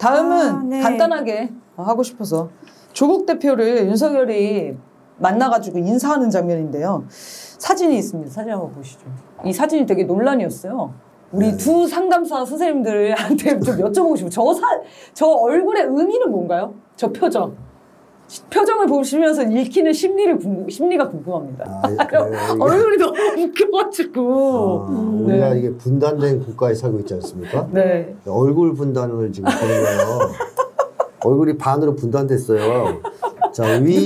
다음은 간단하게 하고 싶어서 조국 대표를 윤석열이 만나가지고 인사하는 장면인데요. 사진이 있습니다. 사진 한번 보시죠. 이 사진이 되게 논란이었어요. 우리 두 상담사 선생님들한테 좀 여쭤보고 싶어요. 저 얼굴의 의미는 뭔가요? 저 표정. 표정을 보시면서 읽히는 심리가 궁금합니다. 얼굴이 너무 웃겨가지고. 우리가 이게 분단된 국가에 살고 있지 않습니까? 네. 얼굴 분단을 지금 보는 거예요. 얼굴이 반으로 분단됐어요. 자,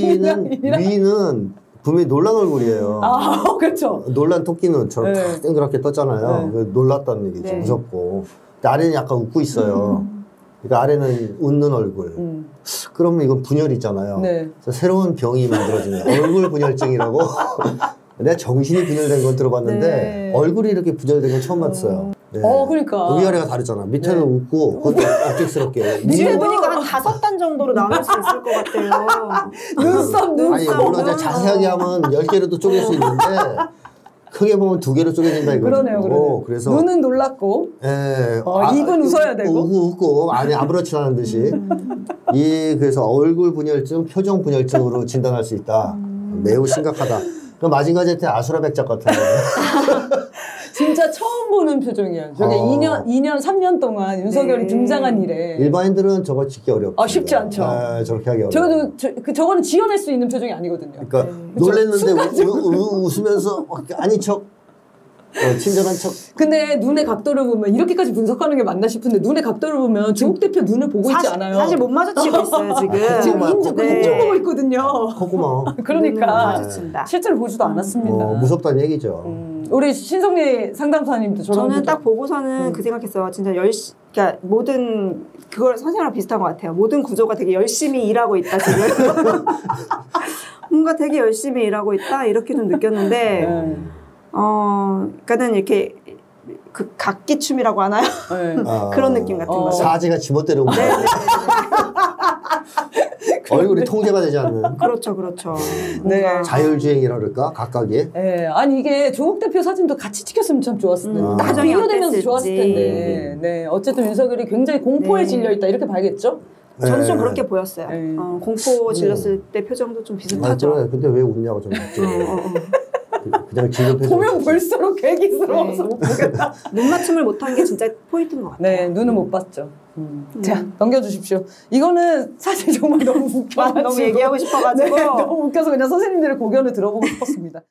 위는 분명히 놀란 얼굴이에요. 아, 그렇죠. 놀란 토끼는 저렇게 땡그랗게 떴잖아요. 놀랐다는 얘기죠. 무섭고. 근데 아래는 약간 웃고 있어요. 그러니까 아래는 웃는 얼굴. 그러면 이건 분열이잖아요. 그래서 새로운 병이 만들어지네요. 얼굴 분열증이라고. 내가 정신이 분열된 건 들어봤는데 얼굴이 이렇게 분열된 건 처음 봤어요. 그러니까. 위아래가 다르잖아. 밑에는 웃고 그것도 억측스럽게. 밑에 보니까 한 5단 정도로 나눌 수 있을 것 같아요. 눈썹. 아니 물론 자세하게 하면 10개로도 쪼갤 수 있는데 크게 보면 2개로 쪼개진다 이거죠. 그러네요. 그래서 눈은 놀랐고 입은 웃어야 되고 웃고 안에 아무렇지 않은 듯이 그래서 얼굴 분열증, 표정 분열증으로 진단할 수 있다. 매우 심각하다. 그럼 마징가제트 아수라백작 같은 거예요. 진짜 처음 보는 표정이에요. 저게 2년, 3년 동안 윤석열이 등장한 이래. 일반인들은 저거 짓기 어렵죠. 쉽지 않죠. 저렇게 하기 어려워요. 저거는 지어낼 수 있는 표정이 아니거든요. 그러니까 놀랬는데 웃으면서 아닌 척, 친절한 척. 근데 눈의 각도를 보면 이렇게까지 분석하는 게 맞나 싶은데 눈의 각도를 보면 조국 대표 눈을 보고 있지 않아요. 사실 못 마주치고 있어요 지금. 지금 인중 보고 있거든요. 콧구멍. 그러니까 실제로 보지도 않았습니다. 무섭다는 얘기죠. 우리 신성리 상담사님도 저는 딱 보고서는 그 생각했어요. 진짜 그러니까 모든 그걸 선생님이랑 비슷한 것 같아요. 모든 구조가 되게 열심히 일하고 있다 지금. 뭔가 되게 열심히 일하고 있다 이렇게 좀 느꼈는데. 그러니까는 이렇게 그 각기춤이라고 하나요? 그런 느낌 같은 거. 사지가 지멋대로 온 거예요. 얼굴이 통제가 되지 않는. 그렇죠. 자율주행이라 그럴까? 각각이. 아니 이게 조국 대표 사진도 같이 찍혔으면 참 좋았을 텐데. 딱 비교되면서 좋았을 텐데. 어쨌든 윤석열이 굉장히 공포에 질려 있다 이렇게 봐야겠죠? 저는 좀 그렇게 보였어요. 공포 질렸을 때 표정도 좀 비슷하죠. 근데 왜 웃냐고 좀 그냥 지금 보면 볼수록 괴기스러워서 못 보겠다. 눈 맞춤을 못한 게 진짜 포인트인 것 같아요. 네, 눈은 못 봤죠. 자, 넘겨주십시오. 이거는 사실 정말 너무 웃겨가지고 너무 얘기하고 싶어가지고 너무 웃겨서 그냥 선생님들의 고견을 들어보고 싶었습니다.